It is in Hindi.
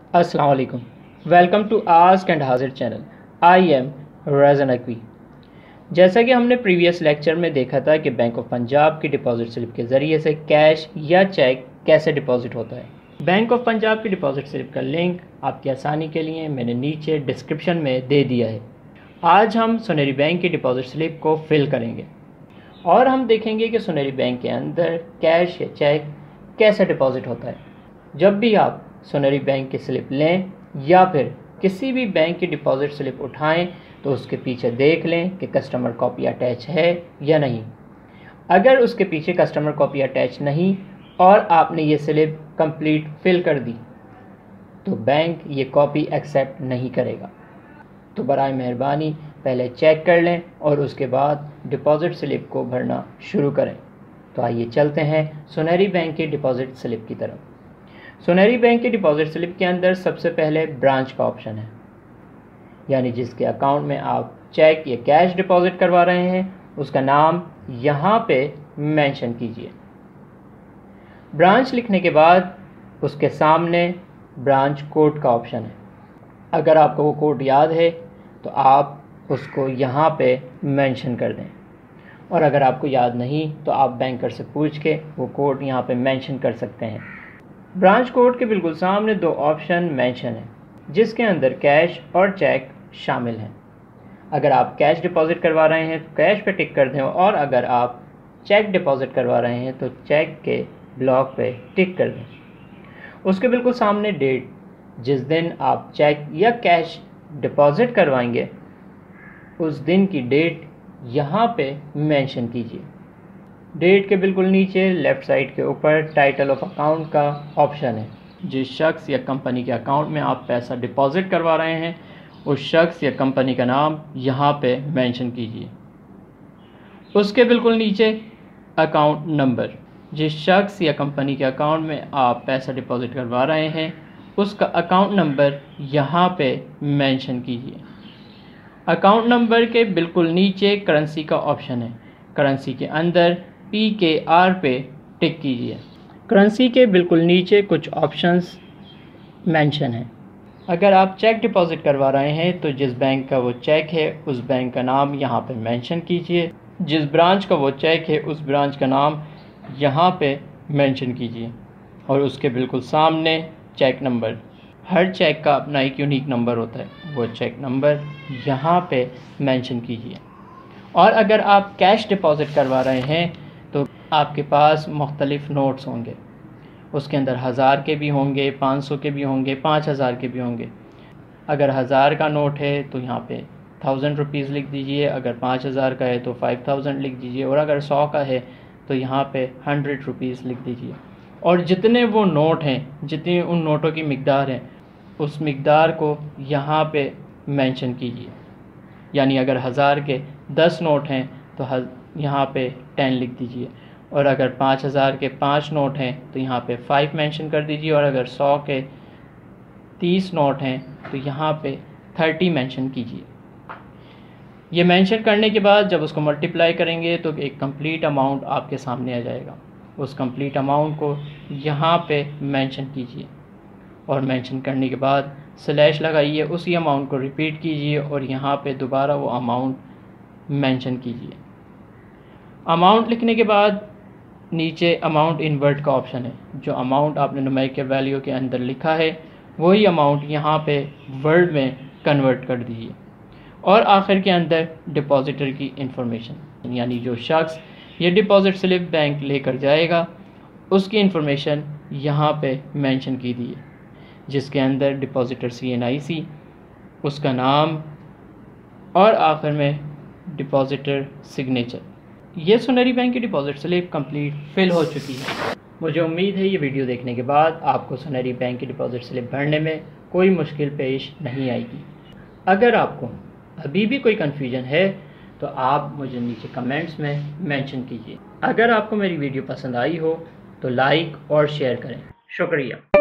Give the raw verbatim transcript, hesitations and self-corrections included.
अस्सलाम वालेकुम। Welcome to ask and Hazir channel. I am Raza Naqvi. जैसा कि हमने प्रीवियस लेक्चर में देखा था कि बैंक ऑफ पंजाब की डिपॉजिट स्लिप के ज़रिए से कैश या चेक कैसे डिपॉजिट होता है। बैंक ऑफ पंजाब की डिपॉजिट स्लिप का लिंक आपकी आसानी के लिए मैंने नीचे डिस्क्रिप्शन में दे दिया है। आज हम सुनहरी बैंक की डिपॉजिट स्लिप को फिल करेंगे और हम देखेंगे कि सुनहरी बैंक के अंदर कैश या चेक कैसे डिपॉजिट होता है। जब भी आप सुनहरी बैंक की स्लिप लें या फिर किसी भी बैंक की डिपॉजिट स्लिप उठाएं तो उसके पीछे देख लें कि कस्टमर कॉपी अटैच है या नहीं। अगर उसके पीछे कस्टमर कॉपी अटैच नहीं और आपने ये स्लिप कंप्लीट फिल कर दी तो बैंक ये कॉपी एक्सेप्ट नहीं करेगा। तो बराए मेहरबानी पहले चेक कर लें और उसके बाद डिपॉजिट स्लिप को भरना शुरू करें। तो आइए चलते हैं सुनहरी बैंक की डिपॉजिट स्लिप की तरफ। सुनहरी बैंक की डिपॉजिट स्लिप के अंदर सबसे पहले ब्रांच का ऑप्शन है, यानी जिसके अकाउंट में आप चेक या कैश डिपॉजिट करवा रहे हैं उसका नाम यहाँ पे मेंशन कीजिए। ब्रांच लिखने के बाद उसके सामने ब्रांच कोड का ऑप्शन है। अगर आपको वो कोड याद है तो आप उसको यहाँ पे मेंशन कर दें, और अगर आपको याद नहीं तो आप बैंकर से पूछ के वो कोड यहाँ पे मेंशन कर सकते हैं। ब्रांच कोड के बिल्कुल सामने दो ऑप्शन मेंशन है जिसके अंदर कैश और चेक शामिल हैं। अगर आप कैश डिपॉजिट करवा रहे हैं तो कैश पे टिक कर दें, और अगर आप चेक डिपॉजिट करवा रहे हैं तो चेक के ब्लॉक पे टिक कर दें। उसके बिल्कुल सामने डेट, जिस दिन आप चेक या कैश डिपॉजिट करवाएंगे उस दिन की डेट यहाँ पे मेंशन कीजिए। डेट के बिल्कुल नीचे लेफ़्ट साइड के ऊपर टाइटल ऑफ अकाउंट का ऑप्शन है। जिस शख्स या कंपनी के अकाउंट में आप पैसा डिपॉजिट करवा रहे हैं उस शख्स या कंपनी का नाम यहाँ पे मेंशन कीजिए। उसके बिल्कुल नीचे अकाउंट नंबर, जिस शख्स या कंपनी के अकाउंट में आप पैसा डिपॉजिट करवा रहे हैं उसका अकाउंट नंबर यहाँ पे मेंशन कीजिए। अकाउंट नंबर के बिल्कुल नीचे करेंसी का ऑप्शन है। करेंसी के अंदर पी के आर पे टिक कीजिए। करेंसी के बिल्कुल नीचे कुछ ऑप्शंस मेंशन हैं। अगर आप चेक डिपॉजिट करवा रहे हैं तो जिस बैंक का वो चेक है उस बैंक का नाम यहाँ पे मेंशन कीजिए। जिस ब्रांच का वो चेक है उस ब्रांच का नाम यहाँ पे मेंशन कीजिए, और उसके बिल्कुल सामने चेक नंबर। हर चेक का अपना एक यूनिक नंबर होता है, वो चेक नंबर यहाँ पे मेंशन कीजिए। और अगर आप कैश डिपॉजिट करवा रहे हैं तो आपके पास मुख्तलिफ़ नोट्स होंगे। उसके अंदर हज़ार के भी होंगे, पाँच सौ के भी होंगे, पाँच हज़ार के भी होंगे। अगर हज़ार का नोट है तो यहाँ पे थाउजेंड रुपीज़ लिख दीजिए, अगर पाँच हज़ार का है तो फाइव थाउजेंड लिख दीजिए, और अगर सौ का है तो यहाँ पे हंड्रेड रुपीज़ लिख दीजिए। और जितने वो नोट हैं, जितनी उन नोटों की मिकदार है उस मिकदार को यहाँ पे मेंशन कीजिए। यानी अगर हज़ार के दस नोट हैं तो यहाँ पे टेन लिख दीजिए, और अगर पाँच हज़ार के पाँच नोट हैं तो यहाँ पे फाइव मेंशन कर दीजिए, और अगर सौ के तीस नोट हैं तो यहाँ पे थर्टी मेंशन कीजिए। ये मेंशन करने के बाद जब उसको मल्टीप्लाई करेंगे तो एक कंप्लीट अमाउंट आपके सामने आ जाएगा। उस कंप्लीट अमाउंट को यहाँ पे मेंशन कीजिए, और मेंशन करने के बाद स्लैश लगाइए, उसी अमाउंट को रिपीट कीजिए और यहाँ पे दोबारा वो अमाउंट मेंशन कीजिए। अमाउंट लिखने के बाद नीचे अमाउंट इन वर्ड का ऑप्शन है। जो अमाउंट आपने नुमेरिकल वैल्यू के अंदर लिखा है वही अमाउंट यहाँ पे वर्ड में कन्वर्ट कर दीजिए। और आखिर के अंदर डिपॉजिटर की इंफॉर्मेशन, यानी जो शख्स ये डिपॉजिट स्लिप बैंक लेकर जाएगा उसकी इंफॉर्मेशन यहाँ पे मेंशन कीजिए, जिसके अंदर डिपॉजिटर सी एन आई सी, उसका नाम, और आखिर में डिपॉजिटर सिग्नेचर। ये सुनहरी बैंक की डिपॉजिट स्लिप कंप्लीट फिल हो चुकी है। मुझे उम्मीद है ये वीडियो देखने के बाद आपको सुनहरी बैंक की डिपॉजिट स्लिप भरने में कोई मुश्किल पेश नहीं आएगी। अगर आपको अभी भी कोई कन्फ्यूजन है तो आप मुझे नीचे कमेंट्स में मेंशन कीजिए। अगर आपको मेरी वीडियो पसंद आई हो तो लाइक और शेयर करें। शुक्रिया।